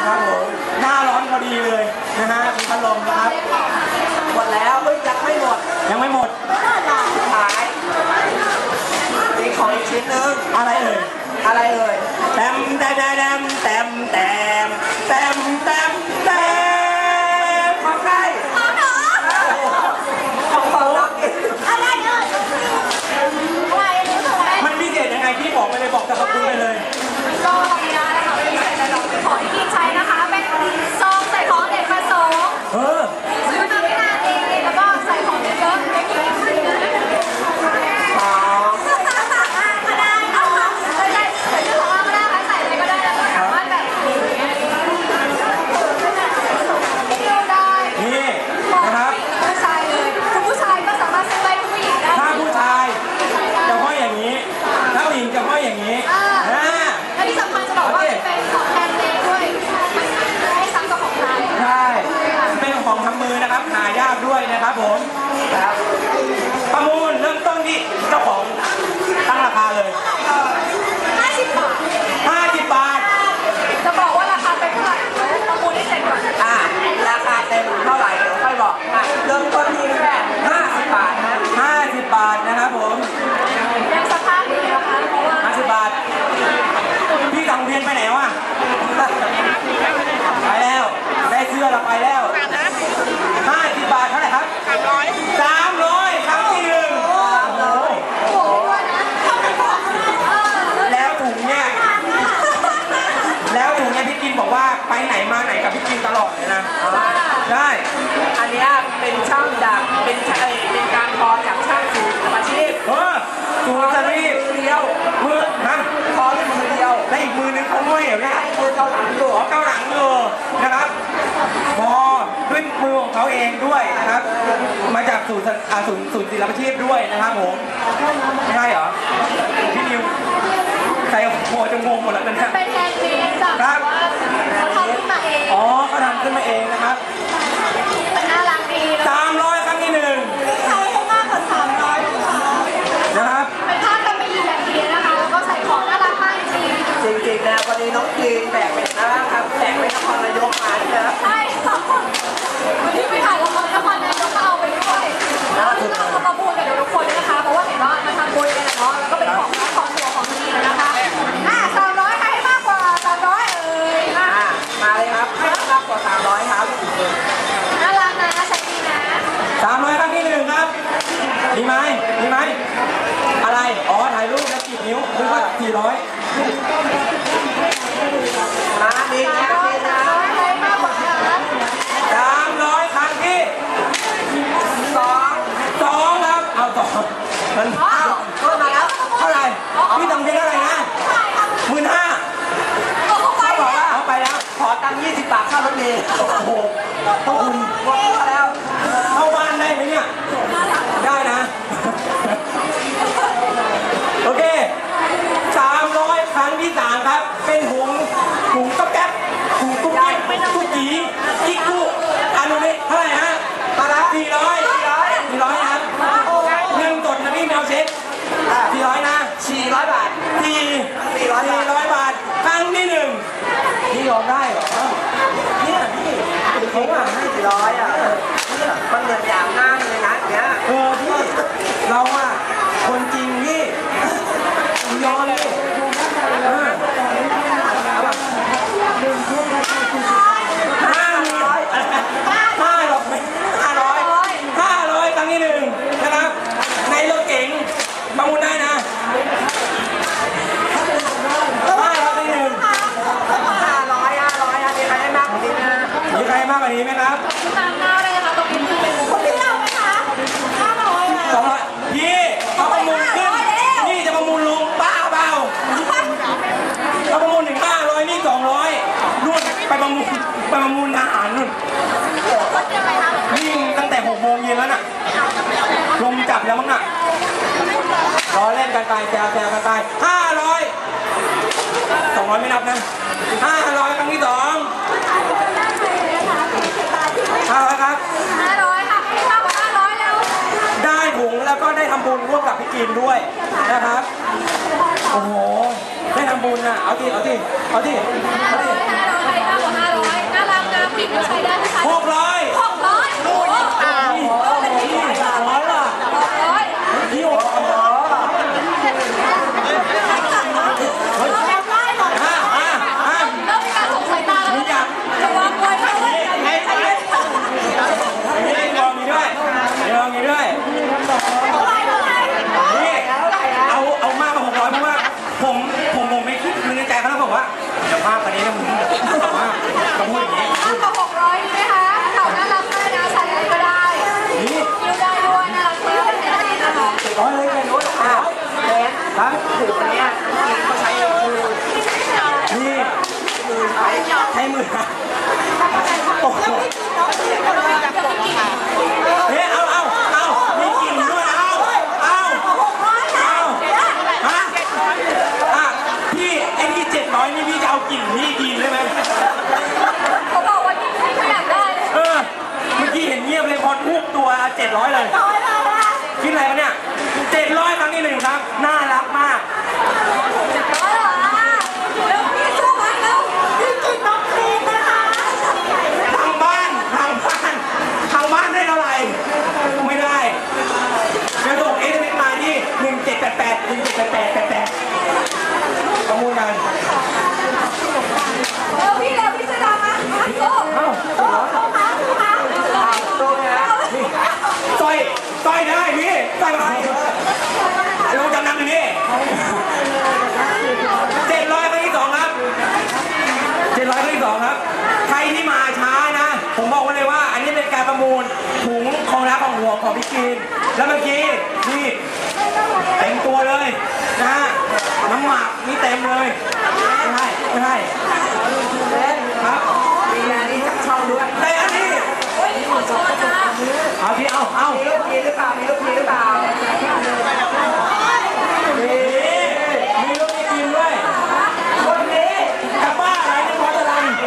ครับผมหน้าร้อนพอดีเลยนะฮะมีพัดลมนะครับหมดแล้วยังไม่หมดขายมีของอีกชิ้นนึงอะไรเอ่ยแต้มของใครของหนูของเราอะไรเอ่ยมันพิเศษยังไงพี่บอกไปเลยบอกกับคุณไปเลยก็มีอะไรค่ะพิเศษแต่เราเป็นของที่ใช้นะคะเป็นซองใส่ของเด็กผสมซื้อมาไม่นานเองแล้วก็ใส่ของเยอะๆก็ได้นะคะใส่ชื่อของเราก็ได้ค่ะใส่อะไรก็ได้แล้วก็สามารถแบบเที่ยวได้นี่นะครับผู้ชายเลยคุณผู้ชายก็สามารถซื้อไปคุณผู้หญิงได้ถ้าผู้ชายจะห้อยอย่างนี้ถ้าผู้หญิงจะห้อยอย่างนี้และที่สำคัญจะบอกว่าเป็นของแฮนด์เมดด้วยมันไม่ซ้ำกับของไทยใช่เป็นของทำมือนะครับหายากด้วยนะครับผมประมูลเริ่มต้นที่เจ้าของตั้งราคาเลย 50 บาทจะบอกว่าราคาเป็นเท่าไหร่ประมูลได้เสร็จก่อนราคาเต็มเท่าไหร่เดี๋ยวค่อยบอกเริ่มต้นที่แค่50 บาทนะ50 บาทนะครับผมยังสภาพดีนะคะเพราะว่า 50 บาทพี่สังเวียนไปไหนวะไปแล้วได้เสื้อเราไปแล้ว50 บาทเท่าไหร่ครับ300ครั้งที่1แล้วถุงเนี่ยพี่กินบอกว่าไปไหนมาไหนกับพี่กินตลอดเลยนะได้อันนี้เป็นช่างดักเป็นการทอจากช่างสูตรอาชีพสูตรอาชีพเดียวมือทอด้วยมือเดียวและอีกมือนึงเขาห้อยเหรอเนี่ยมือเกาหลังอยู่นะครับพอด้วยมือของเขาเองด้วยนะครับมาจากสูตรศิลปาชีพด้วยนะครับผมไม่ใช่เหรอพี่นิวใส่โผล่จะงงหมดแล้วนะเป็นแฮนด์เมดจากว่าเขาทำขึ้นมาเองเขาทำขึ้นมาเองนะครับมันน่ารักดี 300ครั้งที่1 ใช้ให้มากกว่า300 นะครับเป็นผ้ากันไม่ยีแบบนี้นะคะแล้วก็ใส่ของน่ารักมากจริงนะวันนี้น้องจีนแบกเป็นนะครับแบกเป็นนครนายกมานะครับใช่วันที่ไปถ่ายละครนครนายกก็เอาไปด้วยแล้วที่เราทำประมูลกันทุกคนนะคะเพราะว่าเห็นว่ามันทำบุญกันเนาะแล้วก็เป็นของรักของตัวของดีนะคะ300ใครให้มากกว่า300 มาเลยครับให้มากกว่า300ครับน่ารักนะใช้ดีนะ 300ครั้งที่1ครับดีไหมอะไรถ่ายรูปแล้วกี่นิ้วหรือว่า400มาดีนะใครมากกว่า 300ครั้งที่2ครับเอาต่อมันก็มาแล้วเท่าไหร่พี่ต้องเรียนอะไรนะ15,000เขาบอกว่าเอาไปแล้วขอตังค์20 บาทค่ารถเมล์โอ้โหต้องอุ่นพอแล้วเข้าบ้านได้ไหมเนี่ยได้นะโอเค300ครั้งที่3ครับเป็นถุงต๊อกแก๊กถุงตุ๊กกิ๊กตุ๊กจีกิ๊กกุ๊กอันนี้เท่าไหร่ฮะ400นะครับเงินสดนะพี่แมวเช็ค400นะ400 บาท400 บาทครั้งที่1พี่ยอมได้เหรอเนี่ยพี่เขาว่าให้400เนี่ยมันเหมือนอย่างหน้าเลยนะเนี่ยพี่เราคนจริงพี่ยอมเลย500ครั้งที่1นะครับในรถเก๋งประมูลได้นะ500ครั้งที่1 500มีใครให้มากกว่านี้นะมีใครให้มากกว่านี้ไหมครับตามหน้าเลยนะคะตรงนี้คนที่เราไหมคะ500 พี่เขาประมูลขึ้นนี่จะประมูลลงบ้าเปล่าเขาประมูลถึง500นี่200นู่นไปประมูลอาหารนู่นวิ่งตั้งแต่6 โมงเย็นแล้วน่ะลมจับแล้วมั้งน่ะรอเล่นกันไปแซวกันไป500 200ไม่นับนะ500ครั้งที่2 500ครับ 500ค่ะให้มากกว่า500แล้วได้ถุงแล้วก็ได้ทำบุญร่วมกับพี่กินด้วยนะครับโอ้โหได้ทำบุญนะเอาดิ 500ให้มากกว่า500 มือโอ้โหเฮ้ยเอามีกลิ่นด้วยฮะพี่ไอ้ที่700นี่พี่จะเอากลิ่นพี่กินได้ไหมเขาบอกว่าที่ไม่อยากได้เมื่อกี้เห็นเงียบเลยพอทุกตัว700เลยคิดอะไรกันเนี่ย700ครั้งที่1ครับน่ารักมากทางบ้านได้เท่าไหร่ไม่ได้จะส่งSMSมาที่1788ประมูลกันพี่จะดังนะโต้ต่อยได้พี่ต่อยไปลงจำนำอย่างนี้700ครั้งที่2ครับ700ครั้งที่2ครับใครที่มาช้านะผมบอกไว้เลยว่าอันนี้เป็นการประมูลถุงของรักของหัวของพี่กินแล้วเมื่อกี้นี่เต็มตัวเลยนะฮะน้ำหมักนี่เต็มเลยไม่ให้ครับมีอันนี้จากช่องด้วยแต่อันนี้เอาพี่เอามีลูกพีหรือเปล่ามีลูกพีหรือเปล่ามีลูกพีกินด้วยคนนี้กับบ้าอะไรเนี่ยพอจะรัน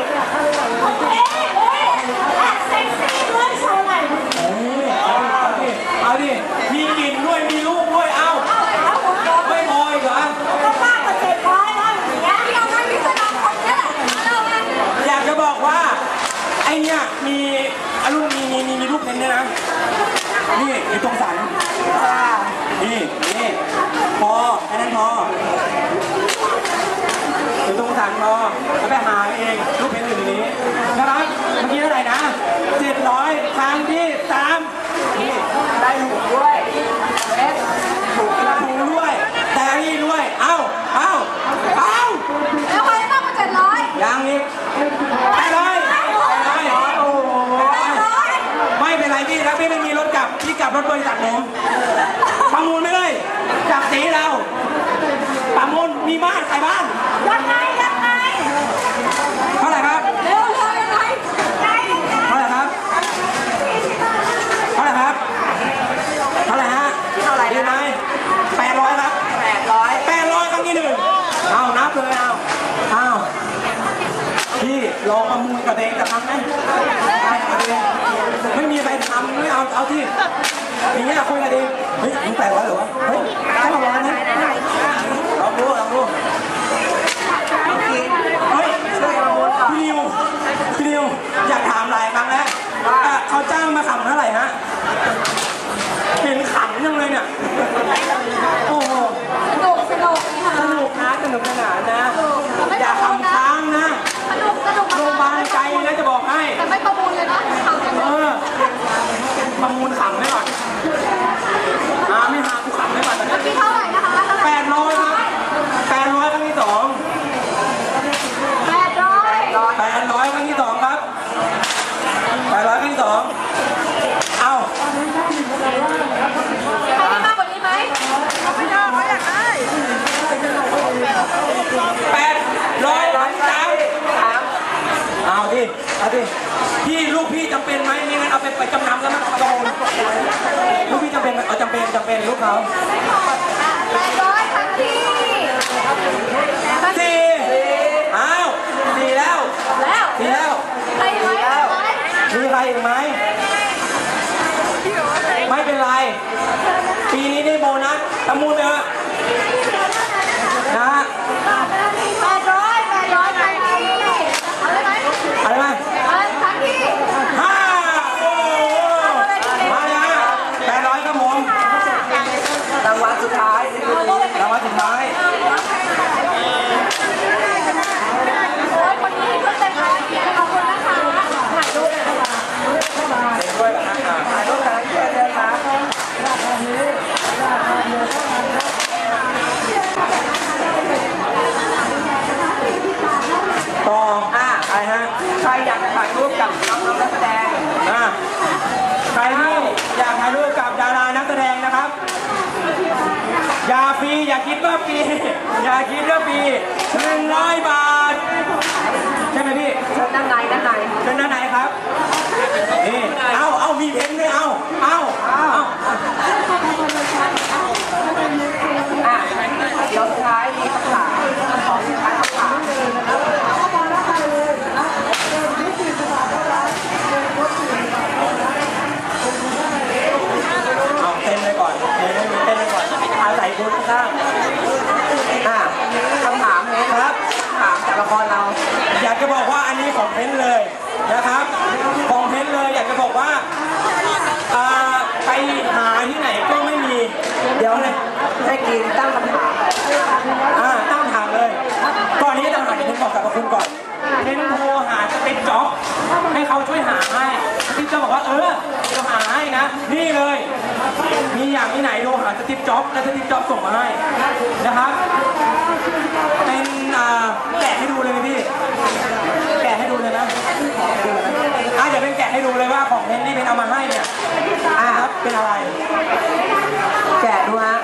เอาดิมีกลิ่นด้วยมีลูกด้วยเอาไม่พออีกเหรออยากจะบอกว่าไอเนี่ยมีอลูมีลูกเน้นด้วยนะนี่อยู่ตรงสันนี่พอแค่นั้นพออยู่ตรงสันพอแล้วไปหาเองลูกเพนอยู่ในนี้นะครับเมื่อกี้เท่าไหร่นะ700ครั้งที่3นี่ได้ถูกด้วยถูกด้วยแต่นี่ด้วยเอาแล้วใครมากกว่า700 ยังอีก800โอ้โหไม่เป็นไรพี่ถ้าพี่ไม่มีรถกลับพี่กลับรถบริษัทผมประมูลไม่เลยจับสีเราประมูลมีบ้านใครบ้านยังไงเท่าไหร่ครับเร็วยังไงเท่าไหร่ครับฮะดีไหม800ครับ800ครั้งที่1เอานับเลยเอาพี่ลองประมูลกับเองจะทำไหมไม่มีใครทำไม่เอาที่อย่างเงี้ยคุยกันเองเฮ้ยมึง800เหรอวะเฮ้ยใช่ประมาณนั้นลองดูเฮ้ยพี่นิวอยากถามหลายครั้งแล้วเขาจ้างมาขำเท่าไหร่ฮะเห็นขำยังเลยเนี่ยโอ้โหสนุกนะสนุกสนานนะอย่าทำค้างนะโรงพยาบาลไกลนะจะบอกให้แต่ไม่ประมูลเลยนะประมูลขำไว้ก่อนไม่หากูขำไว้ก่อนพี่เท่าไหร่นะคะ 800ครับ800ครั้งที่2 800ครั้งที่2ครับ800ครั้งที่2เอาใครได้มากกว่านี้ไหมไม่ได้เขาอยากได้ 800เอาดิพี่ลูกพี่จำเป็นไหมไม่งั้นเอาไปจำนำแล้วมันโดนลูกพี่จำเป็นเอาจำเป็นลูกเขา 800ครั้งที่ 4อ้าว4แล้วใครไหมมีใครอีกไหมไม่เป็นไรปีนี้ได้โบนัสประมูลเถอะนะฮะ 800ครั้งที่อะไรไหมครั้งที่ 5โอ้มาเลยฮะ800ครับผมรางวัลสุดท้ายคนนี้ก็เต็มเลยขอบคุณนะคะถ่ายรูปเลยค่ะด้วยนะถ่ายรูปกันเชิญเลยครับต่ออะไรฮะใครอยากถ่ายรูปกับน้องนักแสดงใครที่อยากถ่ายรูปกับดารานักแสดงนะครับอย่าฟรีอย่าคิดว่าฟรี100 บาทใช่ไหมพี่เชิญด้านในด้านในเชิญด้านไหนครับนี่เอามีเพนด้วยเอาอ่ะเดี๋ยวสุดท้ายมีคำถามของสุดท้ายคำถามเอาเต้นเลยก่อนเต้นเลยก่อนอาศัยบูธข้างคำถามนี้ครับถามจากละครเราอยากจะบอกว่าอันนี้ของเพนเลยนะครับของเพนเลยอยากจะบอกว่าไปหาที่ไหนก็ไม่มีเดี๋ยวให้กินตั้งคำถามตั้งถามเลยก่อนนี้จะตั้งถามเพนบอกกับคุณก่อนเพนโทรหาสติ๊กจ็อบให้เขาช่วยหาให้สติ๊กจ็อบบอกว่าจะหาให้นะนี่เลยมีอย่างที่ไหนโทรหาสติ๊กจ็อบแล้วสติ๊กจ็อบส่งมาให้นะครับเป็นแกะให้ดูเลยไหมพี่แกะให้ดูเลยนะเดี๋ยวเป็นแกะให้ดูเลยว่าของเพนที่เป็นเอามาให้เนี่ยครับเป็นอะไรแกะดูฮะ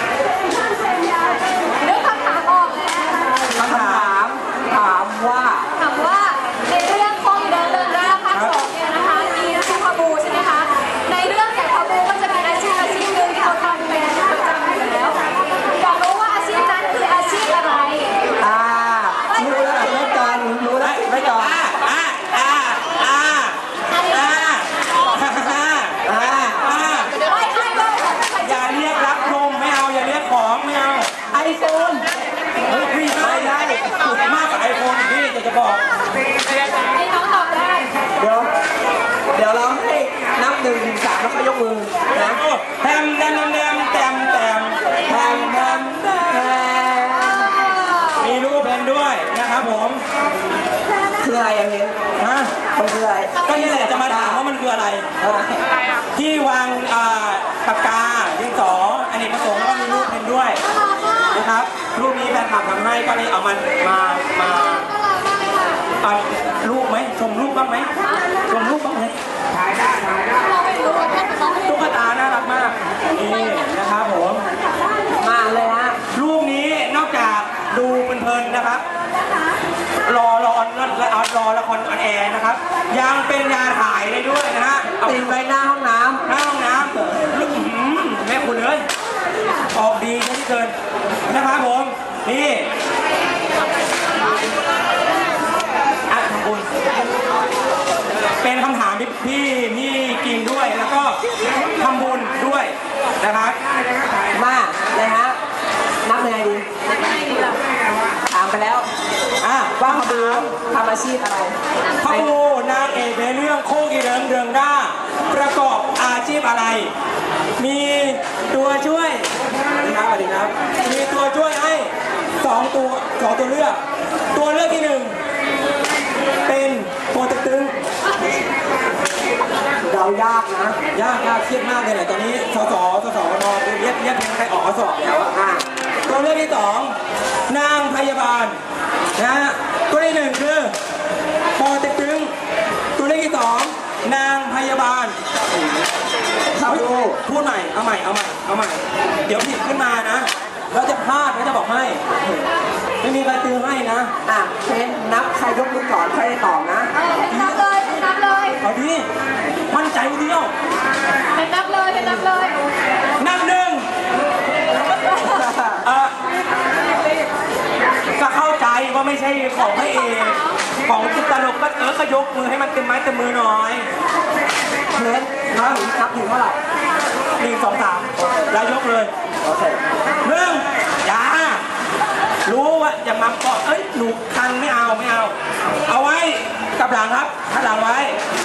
เรื่องคำถามออกแล้วคำถามถามว่าถามว่าในเรื่องของเดินแรกภาค2เนี่ยนะคะมีอาชีพพาบูใช่ไหมคะในเรื่องอย่างพาบูก็จะมีอาชีพหนึ่งที่เขาทำเป็นประจำอยู่แล้วอยากรู้ว่าอาชีพนั้นคืออาชีพอะไรรู้แล้วไม่ก่อนรู้แล้วไม่ก่อนอย่าเรียกรับนมไม่เอาอย่าเรียกของไม่เอาไอโฟนพี่ไม่ได้มากกว่าไอโฟนพี่จะบอกให้น้องตอบได้เดี๋ยวเราให้นับ1 ถึง 3แล้วก็ยกมือนะแทมมีรูปเพนด้วยนะครับผมคืออะไรอย่างนี้ฮะมันคืออะไรก็นี่แหละจะมาถามว่ามันคืออะไรที่วางปากกาดินสออเนกประสงค์แล้วก็มีรูปเพนด้วยนะครับรูปนี้แฟนคลับทำให้ก็เลยเอามันมารูปไหมชมรูปบ้างไหมชมรูปบ้างไหมตุ๊กตาน่ารักมากนี่นะครับผมมาเลยฮะรูปนี้นอกจากดูเพลินๆนะครับรอละครออนแอร์นะครับยังเป็นยาถ่ายได้ด้วยนะฮะติดไว้หน้าห้องน้หน้าห้องน้ำลูกแม่คุณเลยออกดีที่เกินนะครับผมนี่ทำบุญเป็นคำถามที่พี่กินด้วยแล้วก็ทำบุญด้วยนะครับำมาเลยฮะนับยังไงดีถามไปแล้วว่าเขาดูทำอาชีพอะไรพระบูนางเอกในเรื่องโคกีเรืองร่าประกอบอาชีพอะไร มีตัวช่วยนะครับสวัสดีครับมีตัวช่วยให้2ตัวเลือกตัวเลือกที่1เป็นตัวตึงเรายากนะยากเครียดมากเลยแหละตอนนี้สสวนเรียกใครออกมาสอบแล้วตัวเลือกที่2นางพยาบาลนะฮะตัวที่1คือปอเต็กตึงตัวเลขที่2นางพยาบาลพูดใหม่เอาใหม่เดี๋ยวผิดขึ้นมานะเราจะพลาดแล้วจะบอกให้ไม่มีใครตือให้นะเชนนับใครยกมือก่อนใครได้ตอบนะนับเลยเอาดิมั่นใจเดียวนับเลยนับ1ก็เข้าใจว่าไม่ใช่ของพระเอกของจุดตลกก็ยกมือให้มันเต็มไม้เต็มมือหน่อยเชนนับถึงเท่าไหร่ 1 2 3แล้วยกเลยโอเคอย่ารู้ว่าอย่ามาเกาะหนูคันไม่เอาเอาไว้กับหลังครับข้างหลังไว้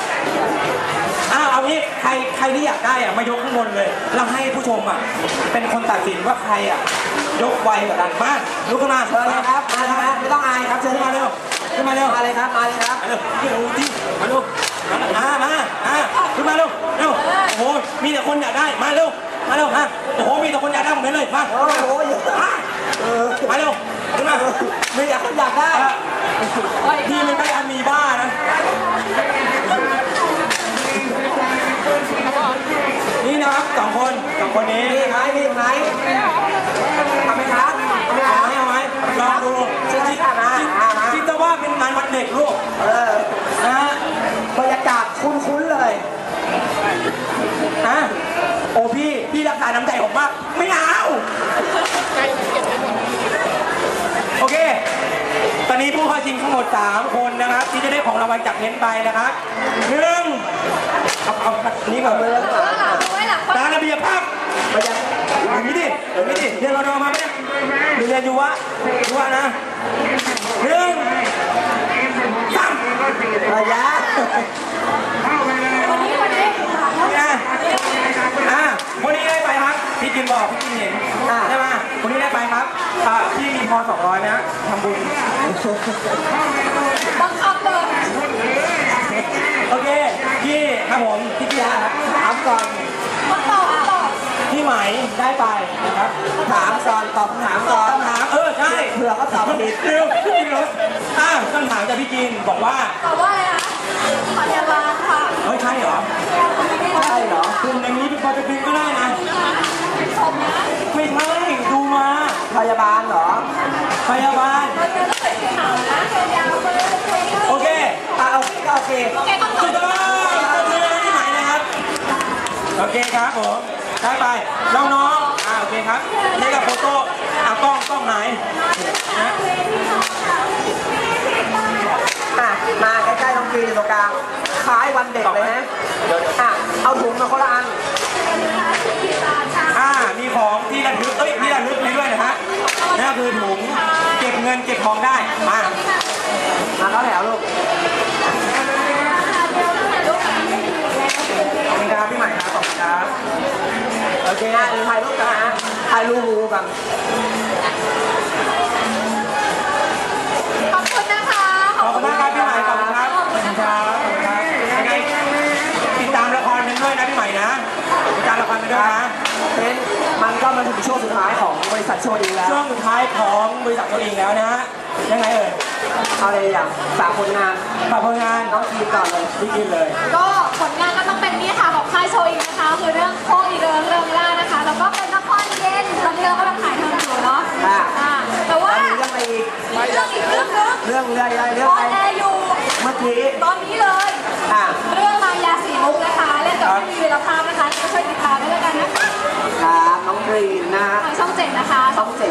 เอางี้ใครที่อยากได้มายกข้างบนเลยแล้วให้ผู้ชมเป็นคนตัดสินว่าใครยกไวกว่ากันมาลุกขึ้นมาเลยครับมาเลยครับไม่ต้องอายครับเชิญมาเร็วมาเลยครับมาเร็วที่มาเร็วขึ้นมาเร็วโอ้โหมีแต่คนอยากได้มาเร็วโอ้โหมีแต่คนอยากได้ผมเลยมามาเร็วขึ้นมามีแต่คนอยากได้พี่ไม่ได้อามีบ้านะนี่นะครับ2 คนนี้มีไหมทำไหมครับเอาไหมลองดูคิดว่าเป็นไม้านวันเด็กลูก นะฮะบรรยากาศคุ้นๆเลยฮะโอ้พี่รักษาน้ำใจผมมากไม่เอาโอเค ตอนนี้ผู้เข้าชิงทั้งหมด3คนนะครับที่จะได้ของรางวัลจากเน้นไปนะครับเอานี้ก่อนเลย ตามระเบียบภาพอย่างนี้ดิเรียนรอดอมาไหมเนี่ยเรียนอยู่วะนะ1 3 ระยะวันนี้คนนี้ได้ไปครับพี่กินบอกพี่กินเห็นใช่ไหมคนนี้ได้ไปครับพี่มีพอ200นะทำบุญบังคับเลยโอเคพี่ครับผมพี่กีฬาครับถามก่อนมาต่อพี่ไหมได้ไปนะครับถามก่อนตอบคำถามก่อนคำถามใช่เผื่อเขาตอบผิดเร็วพี่กินรถคำถามจากพี่กินบอกว่าตอบว่าอะไรคะพยาบาลค่ะเฮ้ยใช่เหรอใช่เหรอคุณอย่างนี้พอจะบินก็ได้นะชมนะไม่ใช่ดูมาพยาบาลเหรอพยาบาลเราจะต้องใส่สีขาวนะยาวๆเลยโอเคโอเคโอเคคำตอสุบดยอดพี่ไหมนะครับโอเคครับผมได้ไปน้องโอเคครับนี่กับโฟโต้กล้องไหนนะมาใกล้ๆน้องกรีนอยู่ตรงกลางคล้ายวันเด็กเลยนะเอาถุงมาคนละอันมีของที่ระลึกที่ระลึกนี้ด้วยนะฮะนั่นคือถุงเก็บเงินเก็บทองได้มาเข้าแถวลูกขอบคุณครับพี่ใหม่ครับขอบคุณครับโอเคเดี๋ยวถ่ายรูปกันนะถ่ายรูปกันขอบคุณนะคะขอบคุณมากครับพี่ใหม่ขอบคุณครับขอบคุณครับยังไงติดตามละครเป็นด้วยนะพี่ใหม่นะติดตามละครเป็นด้วยนะมันก็มาถึงช่วงสุดท้ายของบริษัทโชว์ดีแล้วช่วงสุดท้ายของบริษัทตัวเองแล้วนะฮะยังไงเอาเลยอย่างฝากผลงานฝากผลงานน้องกินก่อนเลยพี่กินเลยก็ผลงานก็ต้องเป็นนี่ค่ะของค่ายโชว์อีกนะคะคือเรื่องโคอีเริงล่านะคะแล้วก็เป็นละครเย็นตอนนี้เราก็กำลังถ่ายทำอยู่เนาะแต่ว่าเรื่องอะไรอีกเรื่องนึงเรื่องอะไรเรื่อตงอนอะไรแอร์อยู่เมื่อกี้ตอนนี้เลยเรื่องมายาสีมุกนะคะเล่นกับพี่วีรภาพนะคะก็ช่วยติดตามด้วยแล้วกันนะคะครับน้องกรีนนะทางช่อง7นะคะช่อง7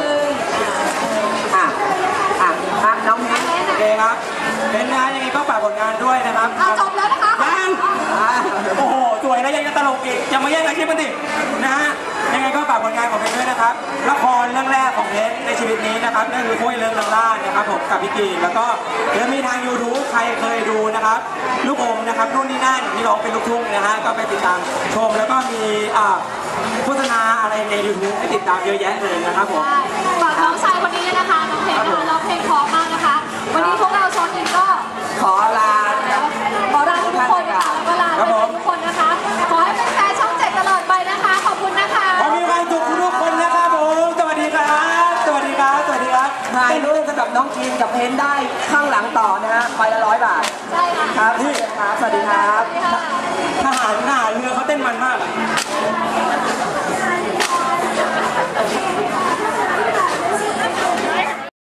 น้องเม้นโอเคครับเป็นงานยังไงก็ฝากผลงานด้วยนะครับจบแล้วนะคะยังโอ้โหสวยแล้วยังจะตลกอีกอย่ามาแย่งอาชีพมันดินะฮะยังไงก็ฝากผลงานของเพชรด้วยนะครับละครเรื่องแรกของเพชรในชีวิตนี้นะครับนั่นคือโค้ยเรื่องล่านะครับผมกับพี่กีนแล้วก็เดี๋ยวมีทาง YouTube ใครเคยดูนะครับลูกอมนะครับรุ่นนี้นั่นที่ร้องเป็นลูกทุ่งนะฮะก็ไปติดตามชมแล้วก็มีโฆษณาอะไรใน YouTube ให้ติดตามเยอะแยะเลยนะครับผมฝากน้องชายคนนี้เลยนะคะน้องเพลงนะคะร้องเพลงเพราะมากนะคะวันนี้พวกเราโชว์ทีมก็ขอลาทุกคนนะคะแล้วก็ลาทุกคนนะคะขอให้เป็นแฟนช่อง7ตลอดไปนะคะขอบคุณนะคะขอมีความสุขทุกคนนะครับผมสวัสดีครับสวัสดีครับสวัสดีครับถ่ายรูปกับน้องกินกับเพนได้ข้างหลังต่อนะฮะไปละ100 บาทใช่ค่ะครับนี่ครับสวัสดีครับทหารเรือ